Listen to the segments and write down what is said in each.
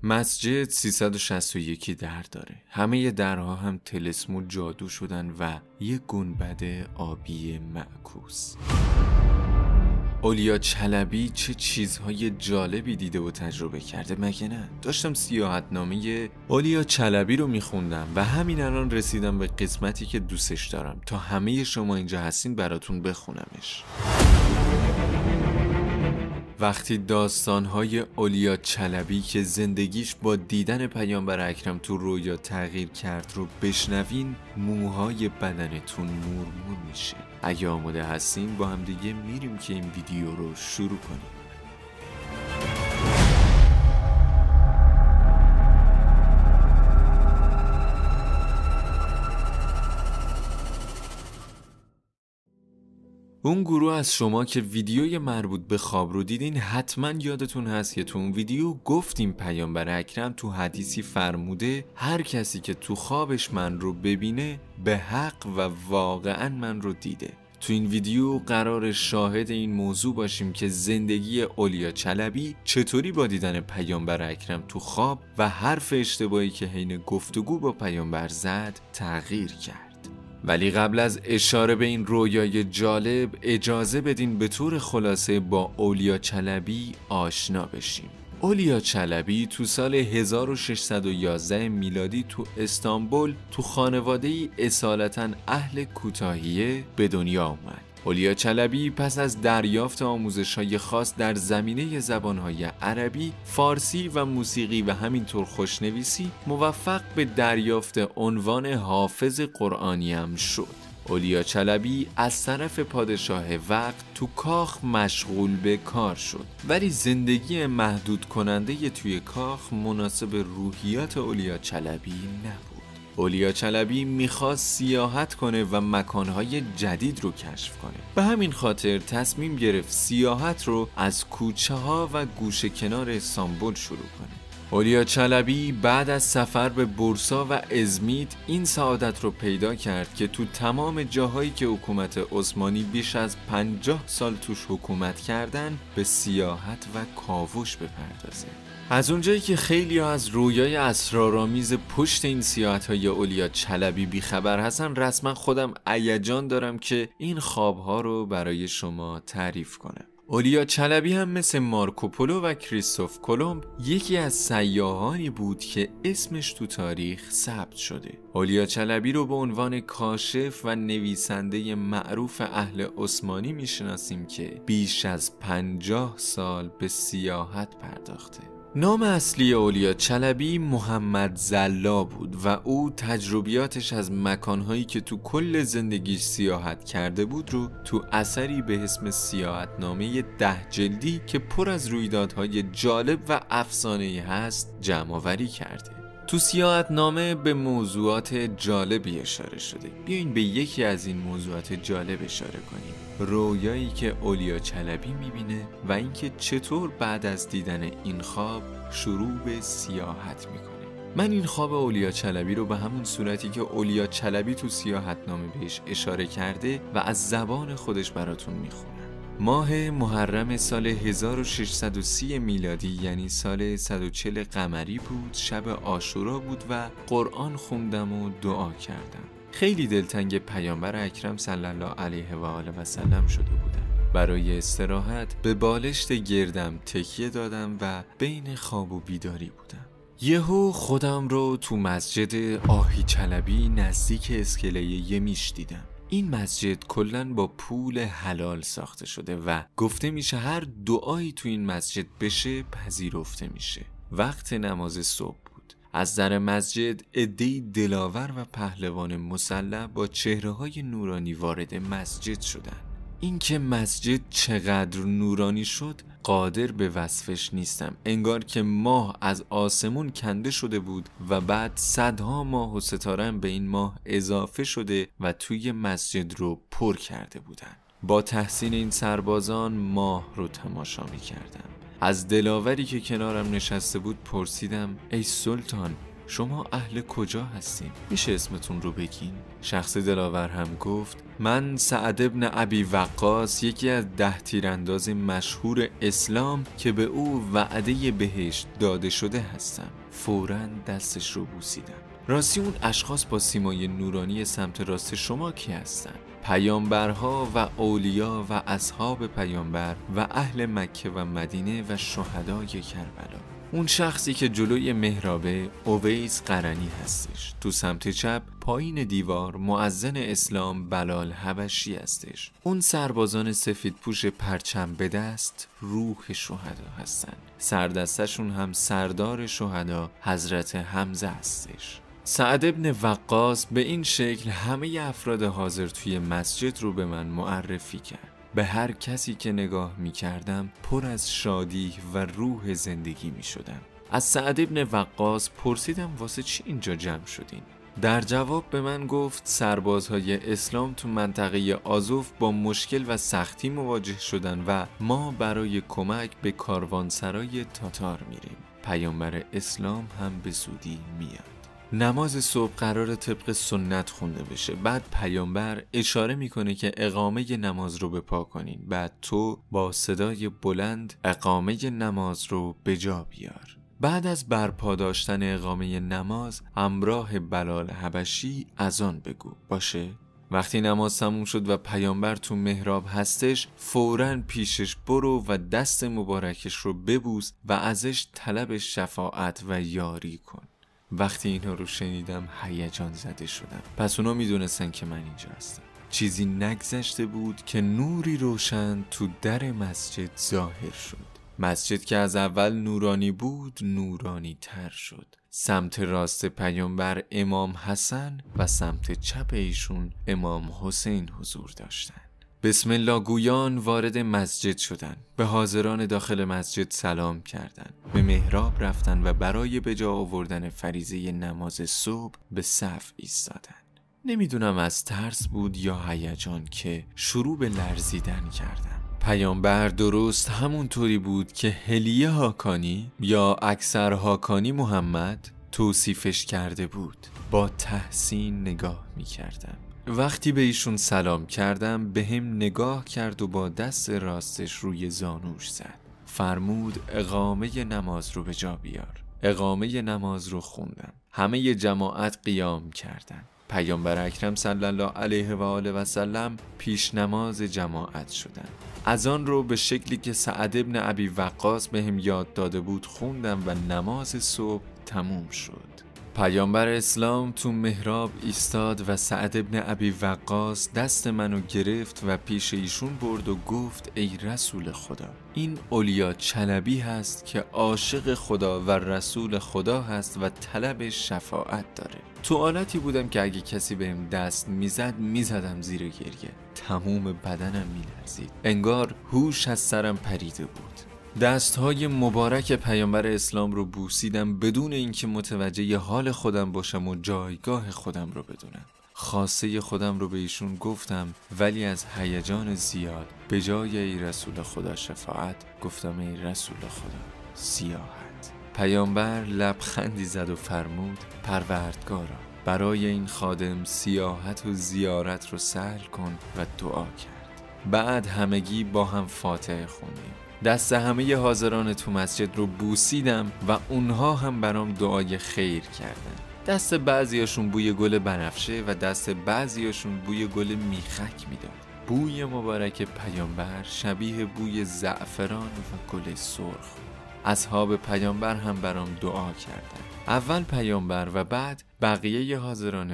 مسجد 361 در داره. همه درها هم طلسم و جادو شدن و یک گنبد آبی معکوس. اولیا چلبی چه چیزهای جالبی دیده و تجربه کرده مگه نه؟ داشتم سیاحتنامه اولیا چلبی رو میخوندم و همین الان رسیدم به قسمتی که دوستش دارم تا همه شما اینجا هستین براتون بخونمش. وقتی داستانهای اولیا چلبی که زندگیش با دیدن پیامبر اکرم تو رویا تغییر کرد رو بشنوین، موهای بدنتون مورمور میشه. اگه آماده هستین با هم دیگه میریم که این ویدیو رو شروع کنیم. اون گروه از شما که ویدیوی مربوط به خواب رو دیدین حتما یادتون هست که تو اون ویدیو گفتیم پیامبر اکرم تو حدیثی فرموده هر کسی که تو خوابش من رو ببینه به حق و واقعا من رو دیده. تو این ویدیو قرار شاهد این موضوع باشیم که زندگی اولیا چلبی چطوری با دیدن پیامبر اکرم تو خواب و حرف اشتباهی که حین گفتگو با پیامبر زد تغییر کرد. ولی قبل از اشاره به این رویای جالب اجازه بدین به طور خلاصه با اولیا چلبی آشنا بشیم. اولیا چلبی تو سال 1611 میلادی تو استانبول تو خانواده‌ای اصالتاً اهل کوتاهیه به دنیا آمد. اولیا چلبی پس از دریافت آموزش‌های خاص در زمینه زبان‌های عربی، فارسی و موسیقی و همینطور خوشنویسی موفق به دریافت عنوان حافظ قرآنی هم شد. اولیا چلبی از طرف پادشاه وقت تو کاخ مشغول به کار شد، ولی زندگی محدود کننده توی کاخ مناسب روحیات اولیا چلبی نبود. اولیا چلبی میخواست سیاحت کنه و مکانهای جدید رو کشف کنه. به همین خاطر تصمیم گرفت سیاحت رو از کوچه ها و گوشه کنار استانبول شروع کنه. اولیا چلبی بعد از سفر به بورسا و ازمیت این سعادت رو پیدا کرد که تو تمام جاهایی که حکومت عثمانی بیش از 50 سال توش حکومت کردن به سیاحت و کاوش بپردازه. از اونجایی که خیلی از رویای اسرارآمیز پشت این سیاحت‌های اولیا چلبی بیخبر هستن، رسما خودم هیجان دارم که این خوابها رو برای شما تعریف کنم. اولیا چلبی هم مثل مارکوپولو و کریستوف کلمب یکی از سیاحانی بود که اسمش تو تاریخ ثبت شده. اولیا چلبی رو به عنوان کاشف و نویسنده معروف اهل عثمانی میشناسیم که بیش از 50 سال به سیاحت پرداخته. نام اصلی اولیا چلبی محمد زلا بود و او تجربیاتش از مکانهایی که تو کل زندگیش سیاحت کرده بود رو تو اثری به اسم سیاحتنامه 10 جلدی که پر از رویدادهای جالب و افسانه‌ای هست جمع آوری کرده. تو سیاحتنامه به موضوعات جالبی اشاره شده. بیاین به یکی از این موضوعات جالب اشاره کنیم. رویایی که اولیا چلبی میبینه و اینکه چطور بعد از دیدن این خواب شروع به سیاحت میکنه. من این خواب اولیا چلبی رو به همون صورتی که اولیا چلبی تو سیاحتنامه بهش اشاره کرده و از زبان خودش براتون میخونم. ماه محرم سال 1630 میلادی یعنی سال 140 قمری بود. شب عاشورا بود و قرآن خوندم و دعا کردم. خیلی دلتنگ پیامبر اکرم صلی الله علیه و آله و سلم شده بودم. برای استراحت به بالشت گردم تکیه دادم و بین خواب و بیداری بودم. یهو خودم رو تو مسجد آهی چلبی نزدیک اسکله یمیش دیدم. این مسجد کلن با پول حلال ساخته شده و گفته میشه هر دعایی تو این مسجد بشه پذیرفته میشه. وقت نماز صبح بود. از در مسجد عده‌ای دلاور و پهلوان مسلح با چهره‌های نورانی وارد مسجد شدن. این که مسجد چقدر نورانی شد قادر به وصفش نیستم. انگار که ماه از آسمون کنده شده بود و بعد صدها ماه و ستاره به این ماه اضافه شده و توی مسجد رو پر کرده بودن. با تحسین این سربازان ماه رو تماشا می کردم. از دلاوری که کنارم نشسته بود پرسیدم ای سلطان، شما اهل کجا هستین؟ میشه اسمتون رو بگین؟ شخص دلاور هم گفت من سعد ابن ابی وقاص، یکی از 10 تیرانداز مشهور اسلام که به او وعده بهشت داده شده هستم. فوراً دستش رو بوسیدم. راستی اون اشخاص با سیمای نورانی سمت راست شما کی هستن؟ پیامبرها و اولیا و اصحاب پیامبر و اهل مکه و مدینه و شهدای کربلا. اون شخصی که جلوی محرابه اویس قرنی هستش. تو سمت چپ پایین دیوار مؤذن اسلام بلال حبشی هستش. اون سربازان سفید پوش پرچم به دست روح شهدا هستن. سردستشون هم سردار شهدا حضرت حمزه هستش. سعد ابن وقاص به این شکل همه افراد حاضر توی مسجد رو به من معرفی کرد. به هر کسی که نگاه می کردم پر از شادی و روح زندگی می شدم. از سعد ابن وقاص پرسیدم واسه چی اینجا جمع شدین؟ در جواب به من گفت سربازهای اسلام تو منطقه آزوف با مشکل و سختی مواجه شدن و ما برای کمک به کاروانسرای تاتار میریم. پیامبر اسلام هم به زودی میاد. نماز صبح قرار طبق سنت خونده بشه. بعد پیامبر اشاره میکنه که اقامه نماز رو به پا کنین. بعد تو با صدای بلند اقامه نماز رو به جا بیار. بعد از برپا داشتن اقامه نماز همراه بلال حبشی اذان بگو. باشه؟ وقتی نماز تموم شد و پیامبر تو محراب هستش، فوراً پیشش برو و دست مبارکش رو ببوس و ازش طلب شفاعت و یاری کن. وقتی اینا رو شنیدم هیجان زده شدم. پس اونا میدونستن که من اینجا هستم. چیزی نگذشته بود که نوری روشن تو در مسجد ظاهر شد. مسجد که از اول نورانی بود نورانی تر شد. سمت راست پیامبر امام حسن و سمت چپ ایشون امام حسین حضور داشتن. بسم الله گویان وارد مسجد شدن. به حاضران داخل مسجد سلام کردند. به محراب رفتن و برای به جا آوردن فریضه نماز صبح به صف ایستادن. نمیدونم از ترس بود یا هیجان که شروع به لرزیدن کردم. پیامبر درست همونطوری بود که هلیه هاکانی یا اکثر هاکانی محمد توصیفش کرده بود. با تحسین نگاه می‌کردم. وقتی به ایشون سلام کردم به هم نگاه کرد و با دست راستش روی زانوش زد. فرمود اقامه نماز رو به جا بیار. اقامه نماز رو خوندم. همه جماعت قیام کردن. پیامبر اکرم صلی الله علیه و آله و سلم پیش نماز جماعت شدن. اذان رو به شکلی که سعد ابن ابی وقاص به هم یاد داده بود خوندم و نماز صبح تموم شد. پیامبر اسلام تو محراب ایستاد و سعد ابن ابی وقاص دست منو گرفت و پیش ایشون برد و گفت ای رسول خدا، این اولیا چلبی هست که عاشق خدا و رسول خدا هست و طلب شفاعت داره. تو حالتی بودم که اگه کسی بهم دست میزدم زیر گریه. تموم بدنم میلرزید. انگار هوش از سرم پریده بود. دستهای مبارک پیامبر اسلام رو بوسیدم بدون اینکه متوجه حال خودم باشم و جایگاه خودم رو بدونم. خاصه خودم رو به ایشون گفتم، ولی از هیجان زیاد به جای ای رسول خدا شفاعت گفتم ای رسول خدا سیاحت. پیامبر لبخندی زد و فرمود پروردگارا برای این خادم سیاحت و زیارت رو سهل کن و دعا کرد. بعد همگی با هم فاتحه خوندیم. دست همه حاضران تو مسجد رو بوسیدم و اونها هم برام دعای خیر کردن. دست بعضیاشون بوی گل بنفشه و دست بعضیاشون بوی گل میخک میداد. بوی مبارک پیامبر شبیه بوی زعفران و گل سرخ. اصحاب پیامبر هم برام دعا کردن. اول پیامبر و بعد بقیه حاضران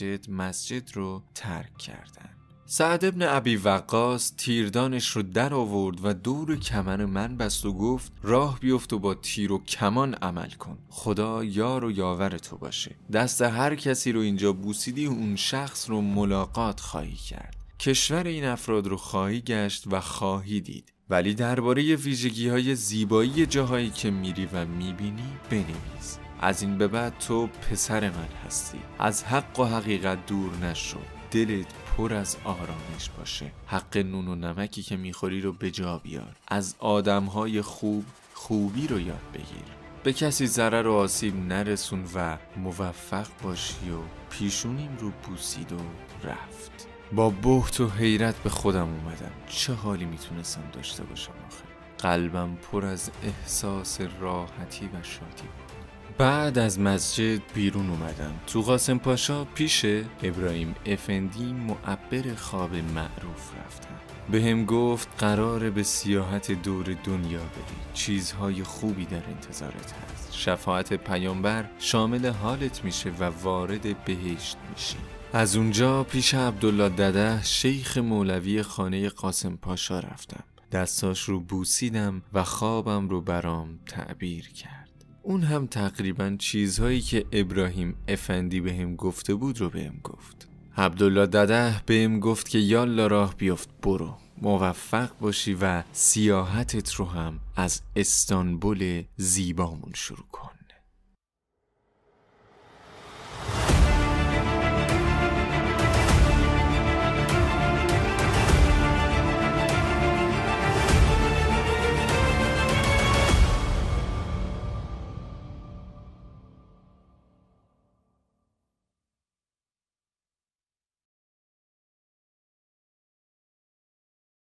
مسجد رو ترک کردن. سعد ابن ابی وقاص تیردانش رو در آورد و دور کمر من بست و گفت راه بیفت و با تیر و کمان عمل کن. خدا یار و یاور تو باشه. دست هر کسی رو اینجا بوسیدی اون شخص رو ملاقات خواهی کرد. کشور این افراد رو خواهی گشت و خواهی دید. ولی درباره ویژگی‌های زیبایی جاهایی که میری و میبینی بنویس. از این به بعد تو پسر من هستی. از حق و حقیقت دور نشو. دلت پر از آرامش باشه. حق نون و نمکی که میخوری رو به جا بیار. از آدمهای خوبی رو یاد بگیر. به کسی ضرر و آسیب نرسون و موفق باشی و پیشونیم رو بوسید و رفت. با بهت و حیرت به خودم اومدم. چه حالی میتونستم داشته باشم آخه؟ قلبم پر از احساس راحتی و شادی بود. بعد از مسجد بیرون اومدم. تو قاسم پاشا پیش ابراهیم افندی معبر خواب معروف رفتم. بهم گفت قراره به سیاحت دور دنیا بری، چیزهای خوبی در انتظارت هست، شفاعت پیامبر شامل حالت میشه و وارد بهشت میشی. از اونجا پیش عبدالله دده شیخ مولوی خانه قاسم پاشا رفتم. دستاش رو بوسیدم و خوابم رو برام تعبیر کرد. اون هم تقریبا چیزهایی که ابراهیم افندی بهم گفته بود رو بهم گفت. عبدالله دده بهم گفت که یالا راه بیفت، برو، موفق باشی و سیاحتت رو هم از استانبول زیبامون شروع کن.